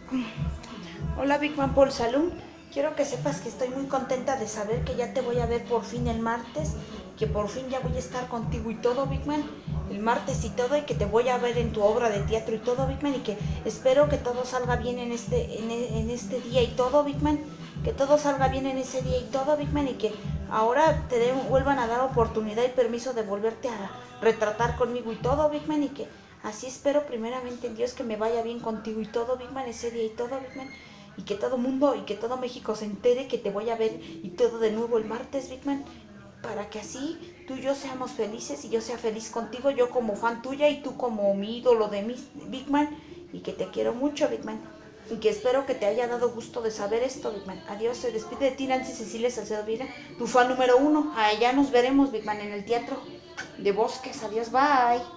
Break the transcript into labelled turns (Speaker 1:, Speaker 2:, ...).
Speaker 1: Hola Big Man Paul Salum, quiero que sepas que estoy muy contenta de saber que ya te voy a ver por fin el martes, que por fin ya voy a estar contigo y todo, Big Man, el martes y todo, y que te voy a ver en tu obra de teatro y todo, Big Man, y que espero que todo salga bien en este día y todo, Big Man, que todo salga bien en ese día y todo, Big Man, y que ahora vuelvan a dar oportunidad y permiso de volverte a retratar conmigo y todo, Big Man, y que así espero primeramente en Dios que me vaya bien contigo y todo, Big Man, ese día y todo, Big Man, y que todo mundo y que todo México se entere que te voy a ver y todo de nuevo el martes, Big Man, para que así tú y yo seamos felices y yo sea feliz contigo, yo como fan tuya y tú como mi ídolo de mí, Big Man, y que te quiero mucho, Big Man. Y que espero que te haya dado gusto de saber esto, Big Man. Adiós, se despide de ti Nancy Cecilia Salcedo Vila, tu fan número 1. Allá nos veremos, Big Man, en el teatro de Bosques. Adiós, bye.